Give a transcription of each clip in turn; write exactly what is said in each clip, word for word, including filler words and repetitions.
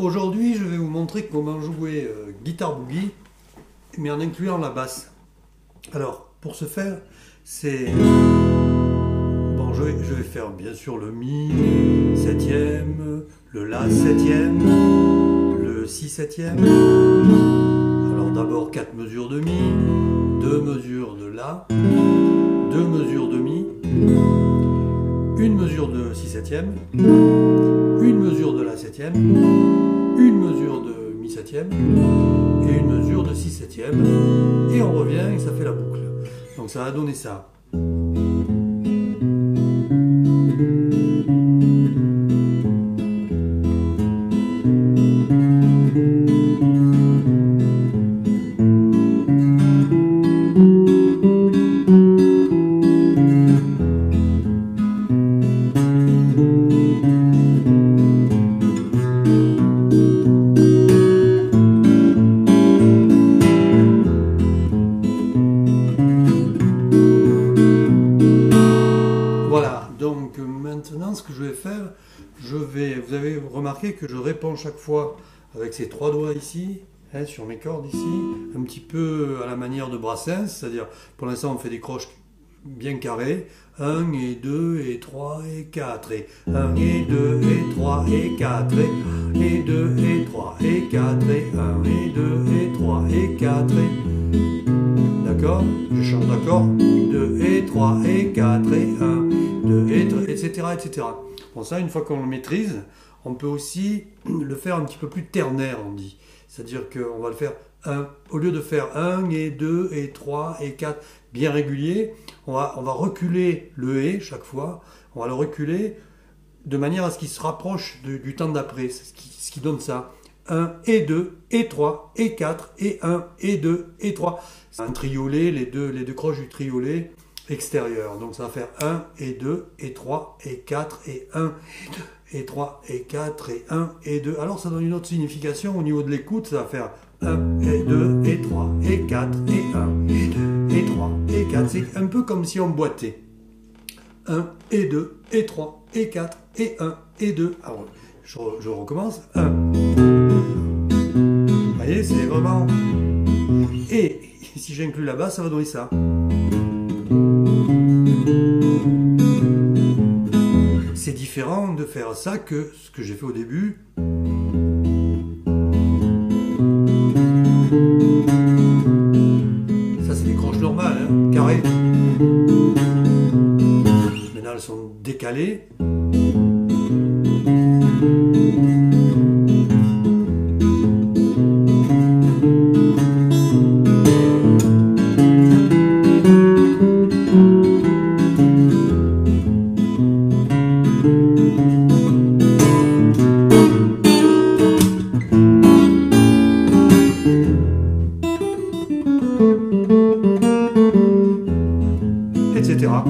Aujourd'hui, je vais vous montrer comment jouer euh, Guitar Boogie, mais en incluant la basse. Alors, pour ce faire, c'est... Bon, je vais, je vais faire bien sûr le Mi septième, le La septième, le Si septième. Alors d'abord quatre mesures de Mi, deux mesures de La, deux mesures de Mi, une mesure de Si septième, une mesure de La septième, une mesure de Mi septième et une mesure de Si septième, et on revient et ça fait la boucle. Donc ça va donner ça. Donc maintenant, ce que je vais faire, je vais, vous avez remarqué que je réponds chaque fois avec ces trois doigts ici, hein, sur mes cordes ici, un petit peu à la manière de Brassens, c'est-à-dire pour l'instant on fait des croches bien carrées, un et deux et trois et quatre, et un et deux et trois et quatre, et un et deux et trois et quatre, et un et deux et trois et quatre, et... D'accord? Je chante d'accord, deux et trois et quatre, et un, deux et trois, et cetera, et cetera. Bon, ça, une fois qu'on le maîtrise, on peut aussi le faire un petit peu plus ternaire, on dit. C'est-à-dire qu'on va le faire un, au lieu de faire un et deux et trois et quatre bien régulier, on va, on va reculer le et chaque fois, on va le reculer de manière à ce qu'il se rapproche de, du temps d'après, c'est ce qui, ce qui donne ça. un et deux et trois et quatre et un et deux et trois. C'est un triolet, les deux, les deux croches du triolet extérieur. Donc ça va faire un et deux et trois et quatre et un et deux et trois et quatre et un et deux. Alors ça donne une autre signification au niveau de l'écoute, ça va faire un et deux et trois et quatre et un et deux et trois et quatre. C'est un peu comme si on boitait. un et deux et trois et quatre et un et deux. Alors je, je recommence. un. Vous voyez, c'est vraiment... Et si j'inclus la basse, ça va donner ça. C'est différent de faire ça que ce que j'ai fait au début. Ça, c'est des croches normales, hein, carrées. Maintenant, elles sont décalées. et cetera.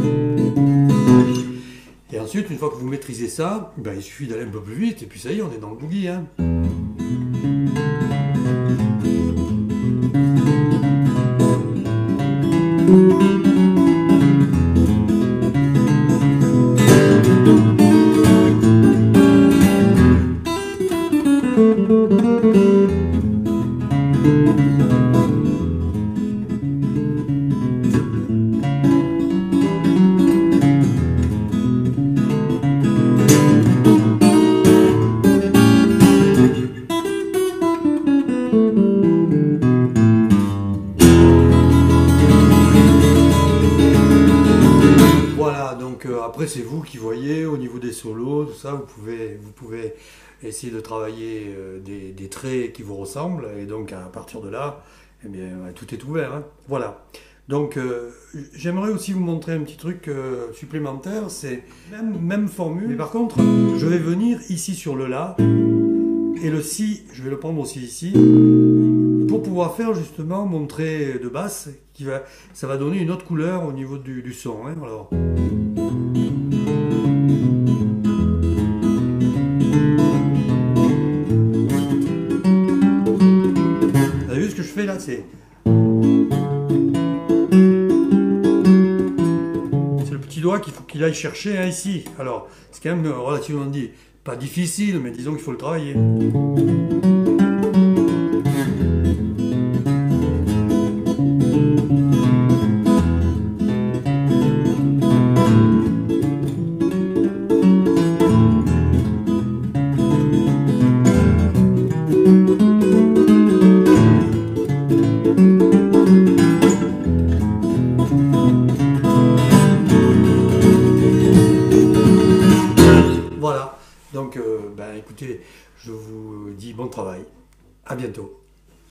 Et ensuite, une fois que vous maîtrisez ça, ben, il suffit d'aller un peu plus vite, et puis ça y est, on est dans le boogie. Hein. Donc euh, après c'est vous qui voyez au niveau des solos, tout ça, vous pouvez, vous pouvez essayer de travailler euh, des, des traits qui vous ressemblent, et donc à partir de là, eh bien, tout est ouvert. Hein. Voilà. Donc euh, j'aimerais aussi vous montrer un petit truc euh, supplémentaire, c'est même, même formule, mais par contre je vais venir ici sur le La, et le Si, je vais le prendre aussi ici, pour pouvoir faire justement mon trait de basse, qui va, ça va donner une autre couleur au niveau du, du son. Hein. Alors, vous avez vu ce que je fais là, c'est... C'est le petit doigt qu'il faut qu'il aille chercher hein, ici. Alors, c'est quand même relativement dit pas difficile, mais disons qu'il faut le travailler. Voilà, donc euh, ben, écoutez, je vous dis bon travail, à bientôt.